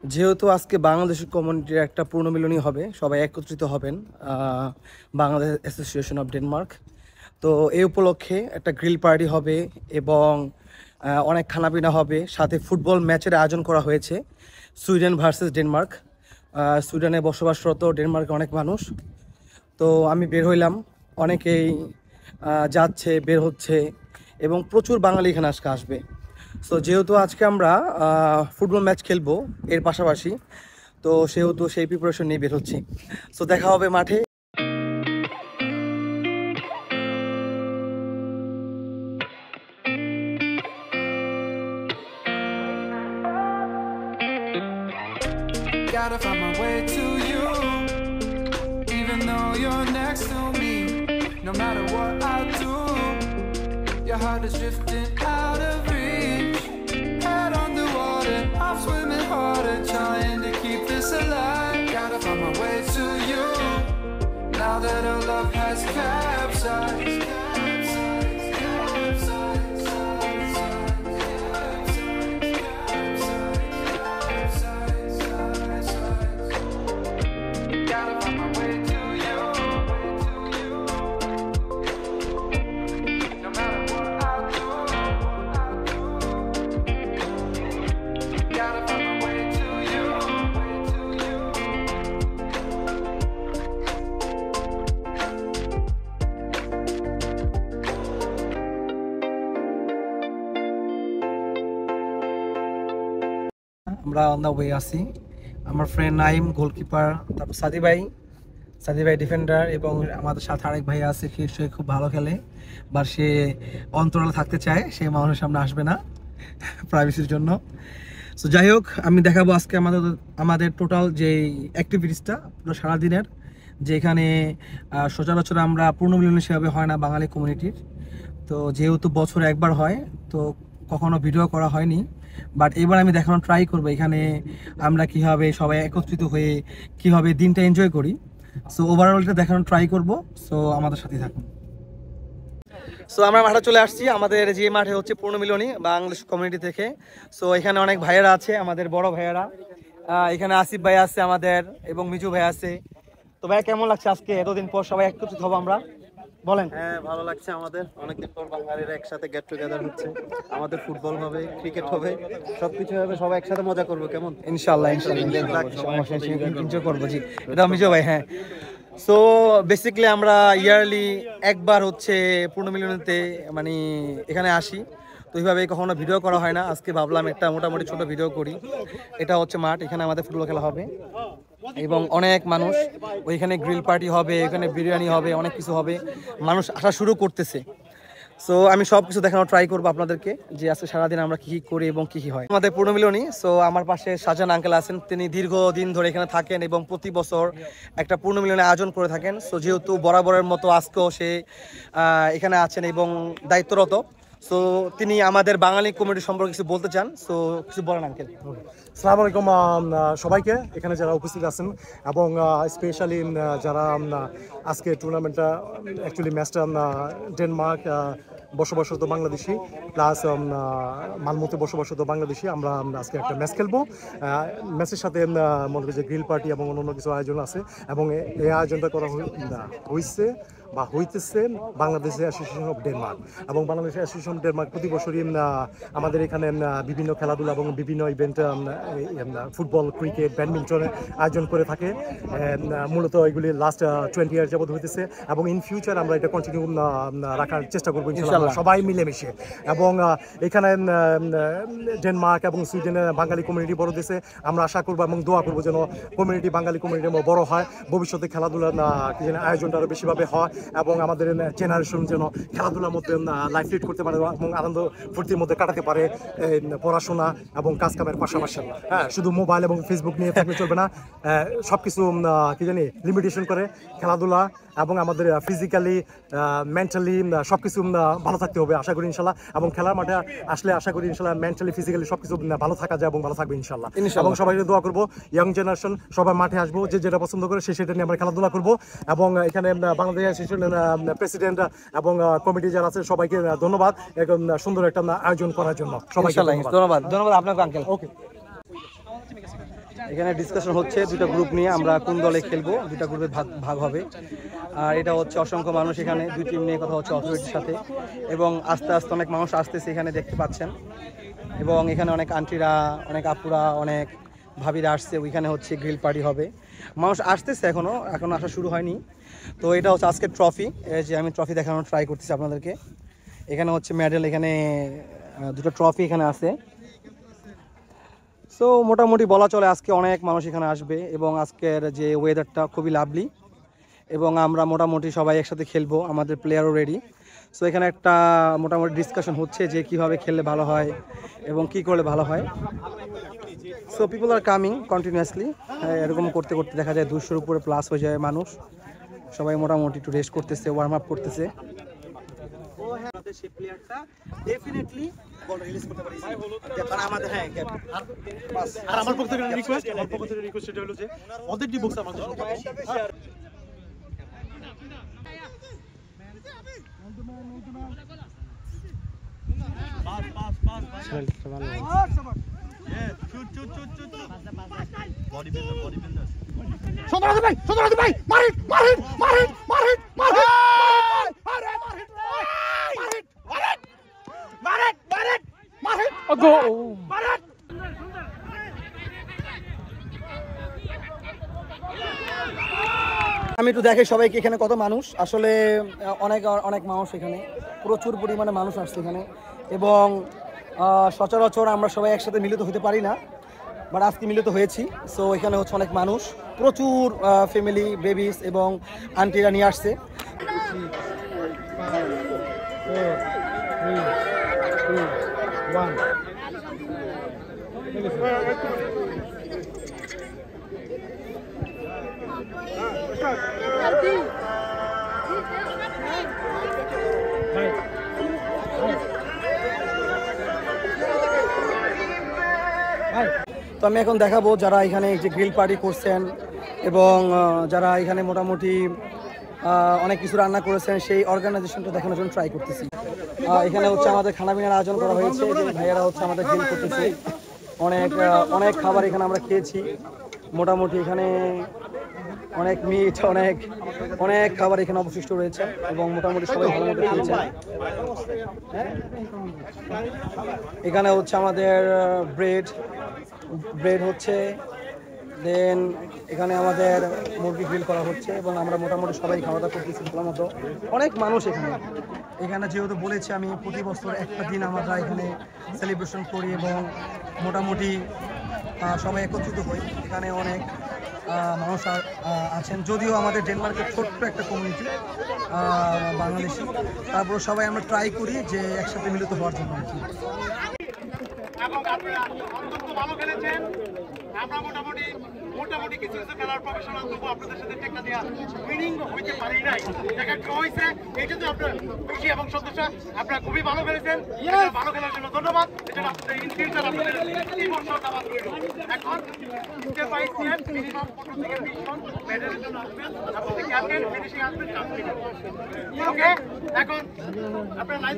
যেহেতু আজকে বাংলাদেশের কমিউনিটির একটা পুনর্মিলনী হবে, সবাই একত্রিত হবেন বাংলাদেশ অ্যাসোসিয়েশন অফ ডেনমার্ক। তো এই উপলক্ষে একটা গ্রিল পার্টি হবে এবং অনেক খানাপিনা হবে, সাথে ফুটবল ম্যাচের আয়োজন করা হয়েছে সুইডেন ভার্সেস ডেনমার্ক। সুইডেনে বসবাসরত ডেনমার্কে অনেক মানুষ। তো আমি বের হইলাম, অনেকেই যাচ্ছে, বের হচ্ছে এবং প্রচুর বাঙালি এখানে আজকে আসবে। সো যেহেতু আজকে আমরা ফুটবল ম্যাচ খেলবো এর পাশাপাশি, তো সেহেতু সেই প্রিপারেশন নিয়ে বের হচ্ছি। সো দেখা হবে মাঠে। Gotta find my way to you, even though you're next to me. No matter what I do, your heart is drifting out of reach. Head underwater, I'm swimming harder, trying to keep this alive. Gotta find my way to you, now that our love has capsized. আমরা on the way আছি। আমার friend Naim goalkeeper, তারপর সাদি ভাই defender, এবং আমাদের সাথে আরেক ভাই আছে, সে খুব ভালো খেলে, বা সে অন্তরালে থাকতে চায়, সে মানুষের সামনে আসবে না প্রাইভেসির জন্য। সো যাই হোক, আমি দেখাবো আজকে আমাদের টোটাল যে অ্যাক্টিভিটিসটা পুরো সারাদিনের, যে এখানে সচরাচর আমরা পুনর্মিলনী সেভাবে হয় না বাঙালি কমিউনিটির। তো যেহেতু বছরে একবার হয়, তো কখনো ভিডিও করা হয়নি, বাট এবার আমি দেখানোর ট্রাই করবো এখানে আমরা কীভাবে সবাই একত্রিত হয়ে কীভাবে দিনটা এনজয় করি। সো ওভারঅলটা দেখানোর ট্রাই করবো। সো আমাদের সাথে থাকুন। সো আমরা মাঠে চলে আসছি, আমাদের যে মাঠে হচ্ছে পুনর্মিলনী বাংলাদেশ কমিউনিটি থেকে। সো এখানে অনেক ভাইয়েরা আছে, আমাদের বড় ভাইয়েরা। এখানে আসিফ ভাই আছে আমাদের, এবং মিজু ভাই আছে। তো ভাই, কেমন লাগছে আজকে এতদিন পর সবাই একত্রিত হবো আমরা? বলেন। হ্যাঁ, ভালো লাগছে। আমাদের অনেকদিন পর বাঙালিরা একসাথে গেট টুগেদার হচ্ছে। আমাদের ফুটবল হবে, ক্রিকেট হবে, সবকিছু হবে, সবাই একসাথে মজা করবো। কেমন? ইনশাল্লাহ এনজয় করবো। জি, এটা মিজু ভাই। হ্যাঁ, সো বেসিক্যালি আমরা ইয়ারলি একবার হচ্ছে পুনর্মিলনীতে মানে এখানে আসি। তো এইভাবে কখনো ভিডিও করা হয় না, আজকে ভাবলাম একটা মোটামুটি ছোট ভিডিও করি। এটা হচ্ছে মাঠ, এখানে আমাদের ফুটবল খেলা হবে এবং অনেক মানুষ, ওইখানে গ্রিল পার্টি হবে, এখানে বিরিয়ানি হবে, অনেক কিছু হবে, মানুষ আসা শুরু করতেছে। সো আমি সব কিছু দেখানোর ট্রাই করবো আপনাদেরকে, যে আজকে সারাদিন আমরা কী করি এবং কী হয় আমাদের পুনর্মিলনী। সো আমার পাশে শাহজাহান আঙ্কেল আছেন, তিনি দীর্ঘদিন ধরে এখানে থাকেন এবং প্রতি বছর একটা পুনর্মিলনী আয়োজন করে থাকেন। সো যেহেতু বরাবরের মতো আজকেও সে এখানে আছেন এবং দায়িত্বরত। সো তিনি আমাদের বাঙালি কমিউনিটি সম্পর্কে কিছু বলতে চান। সো কিছু বলেন আঙ্কেল। আসসালামু আলাইকুম সবাইকে, এখানে যারা উপস্থিত আছেন এবং স্পেশালি যারা আজকে টুর্নামেন্টটা অ্যাকচুয়ালি ম্যাচটা ডেনমার্ক বসবাসরত বাংলাদেশি প্লাস মালমোতে বসবাসরত বাংলাদেশি, আমরা আজকে একটা ম্যাচ খেলবো। ম্যাচের সাথে মনে করি যে গ্রিল পার্টি এবং অন্যান্য কিছু আয়োজন আছে, এবং এই আয়োজনটা করা হয়েছে বা হইতেছে বাংলাদেশ অ্যাসোসিয়েশন অফ ডেনমার্ক। এবং বাংলাদেশ অ্যাসোসিয়েশন অফ ডেনমার্ক প্রতি বছরই আমাদের এখানে বিভিন্ন খেলাধুলা এবং বিভিন্ন ইভেন্ট, ফুটবল, ক্রিকেট, ব্যাডমিন্টনের আয়োজন করে থাকে। মূলত এগুলি লাস্ট 20 ইয়ার যাবত হইতেছে, এবং ইন ফিউচার আমরা এটা কন্টিনিউ রাখার চেষ্টা করবো ইনশাআল্লাহ, সবাই মিলেমিশে। এবং এখানে ডেনমার্ক এবং সুইডেনের বাঙালি কমিউনিটি বড় দেশে, আমরা আশা করবো এবং দোয়া করবো যেন বাঙালি কমিউনিটি বড় হয়, ভবিষ্যতে খেলাধুলার আয়োজনটা আরও বেশিভাবে হয়, এবং আমাদের জেনারেশন যেন খেলাধুলার মধ্যে লাইফ লিড করতে পারে এবং আনন্দ ফুর্তির মধ্যে কাটাতে পারে, পড়াশোনা এবং কাজ কামের পাশাপাশি। হ্যাঁ, শুধু মোবাইল এবং ফেসবুক নিয়ে থাকলে চলবে না, সব কিছু লিমিটেশন করে খেলাধুলা এবং আমাদের ফিজিক্যালি, মেন্টালি সব কিছু ভালো থাকতে হবে আশা করি ইনশাল্লাহ। এবং খেলার মাঠে আসলে আশা করি ইনশাল্লাহ মেন্টালি, ফিজিক্যালি সব কিছু ভালো থাকা যায় এবং ভালো থাকবে ইনশাল্লাহ। এবং সবাইকে দোয়া করবো, ইয়াং জেনারেশন সবাই মাঠে আসবো, যে যেটা পছন্দ করে সেটা নিয়ে আমরা খেলাধুলা করবো। এবং এখানে বাংলাদেশ অ্যাসোসিয়েশনের প্রেসিডেন্ট এবং কমিটি যারা আছে সবাইকে ধন্যবাদ সুন্দর একটা আয়োজন করার জন্য। সবাইকে ধন্যবাদ। ধন্যবাদ আপনাকে আঙ্কেল। ওকে। এখানে ডিসকাশন হচ্ছে দুটো গ্রুপ নিয়ে আমরা কোন দলে খেলবো, দুটো গ্রুপে ভাগ হবে। আর এটা হচ্ছে অসংখ্য মানুষ, এখানে দুই টিম নিয়ে কথা হচ্ছে অথরিটির সাথে, এবং আস্তে আস্তে অনেক মানুষ আসতেছে এখানে দেখতে পাচ্ছেন। এবং এখানে অনেক আন্টিরা, অনেক আপুরা, অনেক ভাবিরা আসছে। ওইখানে হচ্ছে গ্রিল পার্টি হবে, মানুষ আসতেছে, এখনো আসা শুরু হয়নি। তো এটা হচ্ছে আজকের ট্রফি, এই যে আমি ট্রফি দেখানোর ট্রাই করতেছি আপনাদেরকে। এখানে হচ্ছে মেডেল, এখানে দুটো ট্রফি এখানে আছে। সো মোটামুটি বলা চলে আজকে অনেক মানুষ এখানে আসবে, এবং আজকের যে ওয়েদারটা খুবই লাভলি, এবং আমরা মোটামুটি সবাই একসাথে খেলবো, আমাদের প্লেয়ারও রেডি। সো এখানে একটা মোটামুটি ডিসকাশন হচ্ছে যে কীভাবে খেললে ভালো হয় এবং কি করলে ভালো হয়। So people are coming continuously, এরকম করতে করতে দেখা যায় 200-র উপরে প্লাস হয়ে যায় মানুষ। সবাই মোটামুটি একটু রেস্ট করতেছে, ওয়ার্ম আপ করতেছে। আমার পক্ষ থেকে রিকোয়েস্ট এটা হলো যে ওদের ডি বক্স আমাদের আমি একটু দেখে সবাইকে এখানে কত মানুষ, আসলে অনেক অনেক মানুষ, এখানে প্রচুর পরিমাণে মানুষ আসছে এখানে। এবং সচরাচর আমরা সবাই একসাথে মিলিত হতে পারি না, বাট আজকে মিলিত হয়েছি। সো এখানে হচ্ছে অনেক মানুষ, প্রচুর ফ্যামিলি, বেবিস এবং আন্টিরা নিয়ে আসছে। তো আমি এখন দেখাবো যারা এখানে যে গ্রিল পার্টি করছেন এবং যারা এখানে মোটামুটি অনেক কিছু রান্না করেছেন, সেই অর্গানাইজেশনটা দেখানোর জন্য ট্রাই করতেছি। এখানে হচ্ছে আমাদের খানাপিনার আয়োজন করা হয়েছে, যে ভাইয়ারা হচ্ছে আমাদের গ্রিল করতেছে। অনেক খাবার এখানে আমরা খেয়েছি, মোটামুটি এখানে অনেক মিট, অনেক খাবার এখানে অবশিষ্ট রয়েছে, এবং মোটামুটি সবাই ভালো মতো খেয়েছেন। এখানে হচ্ছে আমাদের ব্রেড হচ্ছে, দেন এখানে আমাদের মুরগি গ্রিল করা হচ্ছে, এবং আমরা মোটামুটি সবাই খাওয়া দাওয়া করতেছি ভালো মতো। অনেক মানুষ এখানে যেহেতু বলেছি আমি, প্রতি বছর একটা দিন আমরা এখানে সেলিব্রেশন করি, এবং মোটামুটি সবাই একত্রিত হই। এখানে অনেক মানুষ আছেন, যদিও আমাদের ডেনমার্কের ছোট্ট একটা কমিউনিটি বাংলাদেশি, তারপর সবাই আমরা ট্রাই করি যে একসাথে মিলিত হওয়ার জন্য। এবং আপনারা অত্যন্ত ভালো খেলেছেন। আমরা মোটামুটি কিছু খেলার প্রফেশনাল তবু আপনাদের সাথে টেক্কা দেওয়া উইনিং হইতে পারি নাই, দেখা ড্র হয়েছে। এই জন্য আপনার খুশি এবং সন্তোষ, আপনারা খুবই ভালো খেলেছেন। ভালো খেলার জন্য ধন্যবাদ। এজন্য আপনাদের ইন ফিউচার আপনাদের এই বছর দাবাত রইল। এখন স্টেপ বাই স্টেপ মিনিমাম 15 থেকে 20 জন মেডেলের জন্য আসবেন, আপনাদের ক্যাপ্টেন ফিনিশিং আসবেন। ওকে, এখন আপনারা লাইন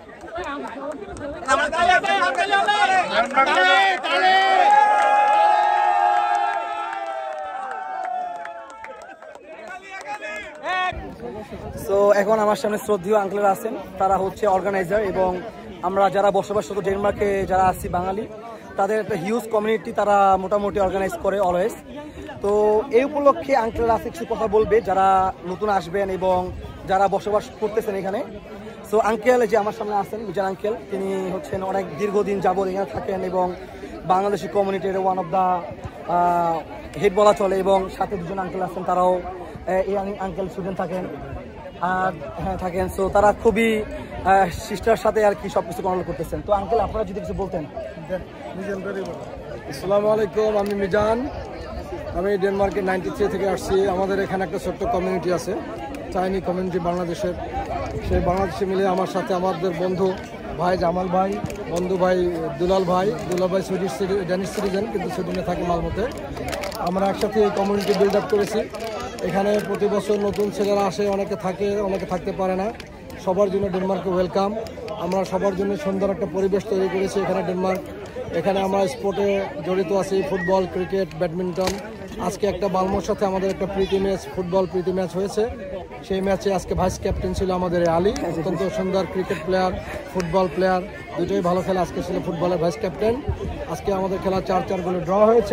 সো এখন আমার সামনে শ্রদ্ধেয় আঙ্কেলরা আছেন, তারা হচ্ছে অর্গানাইজার, এবং আমরা যারা বসবাসরত ডেনমার্কে যারা আছি বাঙালি, তাদের একটা হিউজ কমিউনিটি তারা মোটামুটি অর্গানাইজ করে অলওয়েজ। তো এই উপলক্ষে আঙ্কেলরা আছে কিছু কথা বলবে, যারা নতুন আসবেন এবং যারা বসবাস করতেছেন এখানে। সো আঙ্কেল যে আমার সামনে আছেন, মিজান আঙ্কেল, তিনি হচ্ছেন অনেক দীর্ঘদিন যাবত এখানে থাকেন, এবং বাংলাদেশি কমিউনিটির ওয়ান অফ দ্য হেড বলা চলে, এবং সাথে দুজন আঙ্কেল আছেন, তারাও এই আঙ্কেল স্টুডেন্ট থাকেন, আর হ্যাঁ থাকেন। সো তারা খুবই সিস্টার সাথে আর কি সব কিছু কন্ট্রোল করতেছেন। তো আঙ্কেল আপনারা যদি কিছু বলতেন। আসসালামু আলাইকুম, আমি মিজান, আমি ডেনমার্কের 93 থেকে আসছি। আমাদের এখানে একটা ছোট্ট কমিউনিটি আছে, চাইনি কমিউনিটি বাংলাদেশের। সেই বাংলাদেশে মিলে আমার সাথে আমাদের বন্ধু ভাই জামাল ভাই, বন্ধু ভাই দুলাল ভাই ড্যানিশ সিটিজেন, কিন্তু সুইডেনে থাকে মালমোতে। আমরা একসাথে এই কমিউনিটি বিল্ড আপ করেছি। এখানে প্রতি বছর নতুন ছেলেরা আসে, অনেকে থাকে, অনেকে থাকতে পারে না। সবার জন্য ডেনমার্কে ওয়েলকাম। আমরা সবার জন্য সুন্দর একটা পরিবেশ তৈরি করেছি এখানে ডেনমার্ক। এখানে আমরা স্পোর্টে জড়িত আছি, ফুটবল, ক্রিকেট, ব্যাডমিন্টন। আজকে একটা মালমোর সাথে আমাদের একটা প্রীতি ম্যাচ, ফুটবল প্রীতি ম্যাচ হয়েছে। সেই ম্যাচে আজকে ভাইস ক্যাপ্টেন ছিল আমাদের আলী, অত্যন্ত সুন্দর ক্রিকেট প্লেয়ার, ফুটবল প্লেয়ার, দুটোই ভালো খেলা। আজকে ছিল ফুটবলের ভাইস ক্যাপ্টেন। আজকে আমাদের খেলা 4-4 গোলে ড্র হয়েছে।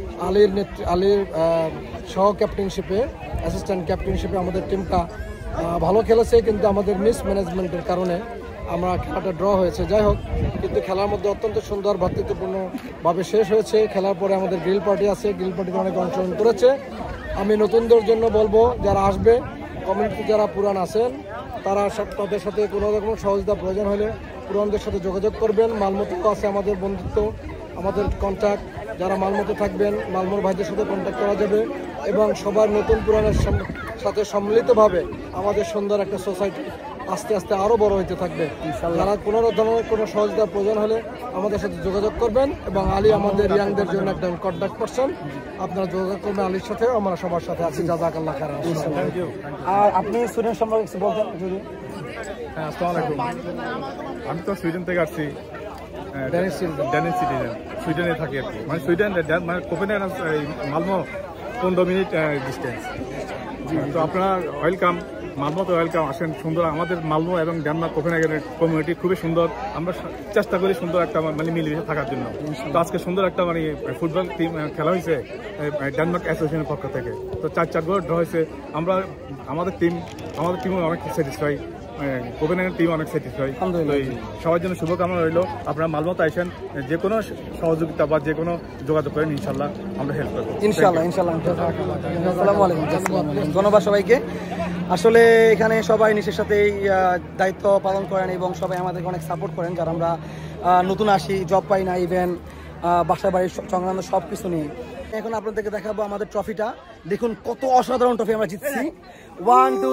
আলীর সহ ক্যাপ্টেনশিপে, অ্যাসিস্ট্যান্ট ক্যাপ্টেনশিপে আমাদের টিমটা ভালো খেলেছে, কিন্তু আমাদের মিসম্যানেজমেন্টের কারণে আমরা খেলাটা ড্র হয়েছে। যাই হোক, কিন্তু খেলার মধ্যে অত্যন্ত সুন্দর ভ্রাতৃত্বপূর্ণভাবে শেষ হয়েছে। খেলার পরে আমাদের গ্রিল পার্টি আছে, গ্রিল পার্টিতে অনেক অংশগ্রহণ করেছে। আমি নতুনদের জন্য বলবো, যারা আসবে, কমিউনিটি যারা পুরান আছেন, তারা তাদের সাথে কোনো রকম সহযোগিতা প্রয়োজন হলে পুরানদের সাথে যোগাযোগ করবেন। মালমোতেও আছে আমাদের বন্ধুত্ব, আমাদের কন্ট্যাক্ট। যারা মালমোতে থাকবেন, মালমোর ভাইদের সাথে কন্ট্যাক্ট করা যাবে এবং সবার নতুন পুরানের সাথে সম্মিলিতভাবে আমাদের সুন্দর একটা সোসাইটি আস্তে আস্তে আরও বড় হতে থাকবে। যারা কোনো ধরনের কোনো সহযোগিতার প্রয়োজন হলে আমাদের সাথে যোগাযোগ করবেন এবং আলী আমাদের ইয়াংদের জন্য একটা কন্ট্যাক্ট পারসন। আপনারা যোগাযোগ করবেন আলীর সাথে, আমরা সবার সাথে আছি। জাযাকাল্লাহ খাইরান। আর আপনি সুইডেন সম্পর্কে কিছু বলতেন যদি? হ্যাঁ, আসসালামু আলাইকুম। আমি তো সুইডেন থেকে আসছি, ড্যানিশ সিটিজেন, সুইডেনে থাকি আর কি। মানে সুইডেন মানে কোপেনহেগেন মালমো 15 মিনিট ডিস্টেন্স। তো আপনারা ওয়েলকাম, মালমোতে ওয়েলকাম, আসেন। সুন্দর আমাদের মালমো এবং ডেনমার্ক কোপেনহেগেনের কমিউনিটি খুবই সুন্দর। আমরা চেষ্টা করি সুন্দর একটা মানে মিলেমিশে থাকার জন্য। তো আজকে সুন্দর একটা মানে ফুটবল টিম খেলা হয়েছে ডেনমার্ক অ্যাসোসিয়েশনের পক্ষ থেকে। তো 4-4 গোল ড্র হয়েছে। আমাদের টিমও অনেক স্যাটিসফাই, কোপেনহেগেন টিম অনেক স্যাটিসফাই। সবার জন্য শুভকামনা রইল। আপনারা মালমোতে আসেন, যে কোনো সহযোগিতা বা যে কোনো যোগাযোগ করেন, ইনশাল্লাহ আমরা হেল্প করবো। ইনশাল্লাহ। আসসালামু আলাইকুম, ধন্যবাদ সবাইকে। আসলে এখানে সবাই নিজের সাথেই দায়িত্ব পালন করেন এবং সবাই আমাদেরকে অনেক সাপোর্ট করেন, যারা আমরা নতুন আসি, জব পাই না, ইভেন বাসা বাড়ির সংক্রান্ত সব কিছু নিয়ে। এখন আপনাদেরকে দেখাবো আমাদের ট্রফিটা। দেখুন কত অসাধারণ ট্রফি আমরা জিতছি। 1 2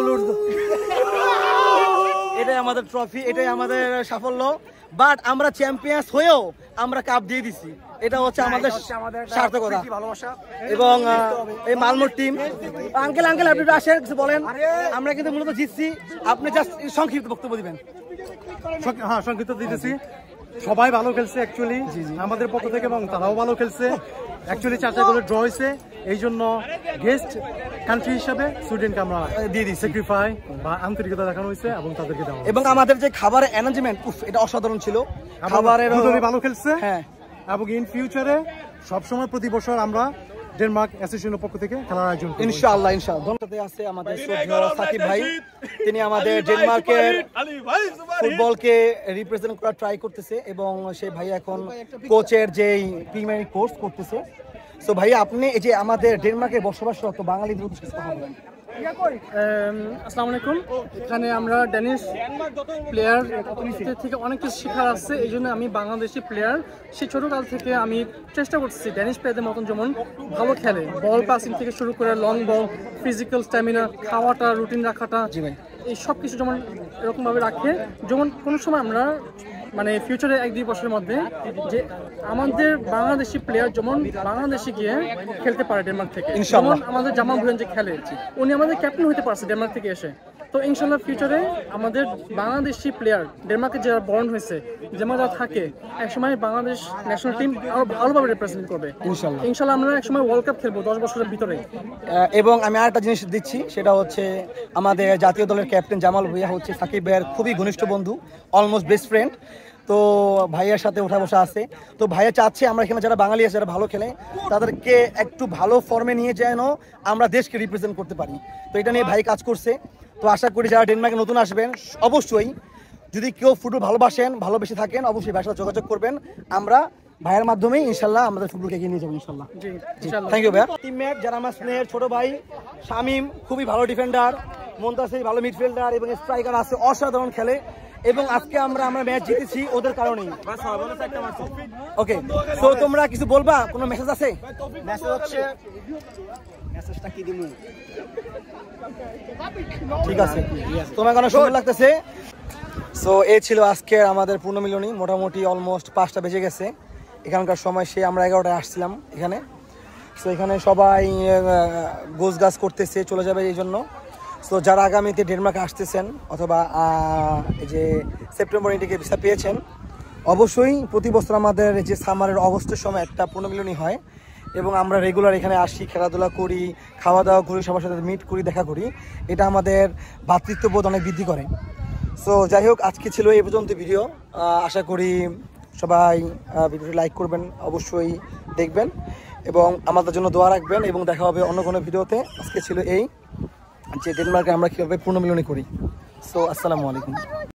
এটাই আমাদের ট্রফি, এটাই আমাদের সাফল্য। বাট আমরা চ্যাম্পিয়ন্স হয়েও আমরা কাপ দিয়ে দিছি, এটা হচ্ছে আমাদের সার্থকতা এবং এই মালমোর টিম। আঙ্কেল আপনি আসেন, কিছু বলেন। আমরা কিন্তু মূলত জিতছি, আপনি জাস্ট সংক্ষিপ্ত বক্তব্য দিবেন। হ্যাঁ, সংক্ষিপ্ত দিতেছি। সবাই ভালো খেলছে অ্যাকচুয়ালি আমাদের পক্ষ থেকে এবং তারাও ভালো খেলছে। অ্যাকচুয়ালি 4-4 গোলে ড্র হয়েছে, এই জন্য গেস্ট কান্ট্রি হিসাবে সুইডেনকে আমরা দিয়ে দিই স্যাক্রিফাই বা আন্তরিকতা দেখানো হয়েছে এবং তাদেরকে দেওয়া। এবং আমাদের যে খাবারের অ্যারেঞ্জমেন্ট, এটা অসাধারণ ছিল। খাবারের ভালো খেলছে। হ্যাঁ, এবং ইন ফিউচারে সবসময় প্রতি বছর আমরা ডেনমার্ক অ্যাসোসিয়েশনের পক্ষ থেকে খেলার আয়োজন করব ইনশাআল্লাহ। ধন্যবাদ আছে আমাদের শ্রদ্ধেয় সাকিব ভাই, তিনি আমাদের ডেনমার্কের ফুটবলকে রিপ্রেজেন্ট করার ট্রাই করতেছে এবং সেই ভাই এখন কোচের যেই প্রিমিয়ার কোর্স করতেছে। সো ভাই, আপনি এই যে আমাদের ডেনমার্কে বসবাসরত বাঙালিদের উদ্দেশ্যে কথা বলেন। আসসালামু আলাইকুম। এখানে আমরা ড্যানিশ প্লেয়ার থেকে অনেক কিছু শেখার আছে, এই জন্য আমি বাংলাদেশি প্লেয়ার। সেই ছোটোকাল থেকে আমি চেষ্টা করছি ড্যানিশ প্লেয়ারদের মতন যেমন ভালো খেলে, বল পাসিং থেকে শুরু করে লং বল, ফিজিক্যাল স্ট্যামিনা, খাওয়াটা, রুটিন রাখাটা, এই সব কিছু যেমন এরকমভাবে রাখে, যেমন কোনো সময় আমরা মানে ফিউচারে 1-2 বছরের মধ্যে যে আমাদের বাংলাদেশি প্লেয়ার যেমন বাংলাদেশে গিয়ে খেলতে পারে ডেনমার্ক থেকে। যেমন আমাদের জামাল ভুঁইয়া যে খেলে, উনি আমাদের ক্যাপ্টেন হতে পারছে ডেনমার্ক থেকে এসে। তো ইনশাল্লাহ ফিউচারে আমাদের বাংলাদেশি প্লেয়ার ডেনমার্কে যারা বর্ন হয়েছে, যেমন যারা থাকে, একসময় বাংলাদেশ ন্যাশনাল টিম আরো ভালোভাবে রিপ্রেজেন্ট করবে ইনশাল্লাহ। আমরা একসময় ওয়ার্ল্ড কাপ খেলবো 10 বছরের ভিতরে। এবং আমি আরেকটা জিনিস দিচ্ছি, সেটা হচ্ছে আমাদের জাতীয় দলের ক্যাপ্টেন জামাল ভুঁইয়া হচ্ছে সাকিব ভাইয়ের খুবই ঘনিষ্ঠ বন্ধু, অলমোস্ট বেস্ট ফ্রেন্ড। তো ভাইয়ার সাথে ওঠা বসা আছে। তো ভাইয়া চাচ্ছে আমরা এখানে যারা বাঙালি আছে, যারা ভালো খেলে, তাদেরকে একটু ভালো ফর্মে নিয়ে যেন আমরা দেশকে রিপ্রেজেন্ট করতে পারি। তো এটা নিয়ে ভাই কাজ করছে। তো আশা করি যারা ডেনমার্কে নতুন আসবেন, অবশ্যই যদি কেউ ফুটবল ভালোবেসে থাকেন, অবশ্যই ভাইয়ের সাথে যোগাযোগ করবেন। আমরা ভাইয়ের মাধ্যমেই ইনশাল্লাহ আমাদের ফুটবলকে এগিয়ে নিয়ে যাবো ইনশাল্লাহ। থ্যাংক ইউ ভাইয়া। টিমমেট যারা আমার স্নেহের ছোট ভাই, শামিম খুবই ভালো ডিফেন্ডার, মুনতাসির ভালো মিডফিল্ডার এবং স্ট্রাইকার আছে, অসাধারণ খেলে। এবং আজকে আমরা ম্যাচ জিতেছি ওদের কারণেই। ওকে, তো তোমরা কিছু বলবা? কোনো মেসেজ আছে? মেসেজ হচ্ছে, মেসেজটা কি দিমু? ঠিক আছে, তোমার কোনো সুন্দর লাগতেছে। সো এই ছিল আজকে আমাদের পূর্ণমিলনী। মোটামুটি অলমোস্ট 5টা বেজে গেছে এখানকার সময়। আমরা 11টায় আসছিলাম এখানে। সো এখানে সবাই গোছগাছ করতেছে, চলে যাবে এই জন্য। সো যারা আগামীতে ডেনমার্কে আসতেছেন অথবা এই যে সেপ্টেম্বর ইন্টেকে ভিসা পেয়েছেন, অবশ্যই প্রতি বছর আমাদের যে সামারের অগস্টের সময় একটা পুনর্মিলনী হয় এবং আমরা রেগুলার এখানে আসি, খেলাধুলা করি, খাওয়া দাওয়া করি, সবার সাথে মিট করি, দেখা করি। এটা আমাদের ভ্রাতৃত্ববোধ অনেক বৃদ্ধি করে। সো যাই হোক, আজকে ছিল এই পর্যন্ত ভিডিও। আশা করি সবাই ভিডিওটি লাইক করবেন, অবশ্যই দেখবেন এবং আমাদের জন্য দোয়া রাখবেন এবং দেখা হবে অন্য কোনো ভিডিওতে। আজকে ছিল এই যে ডেনমার্কে আমরা কীভাবে পুনর্মিলনী করি। সো আসসালামু আলাইকুম।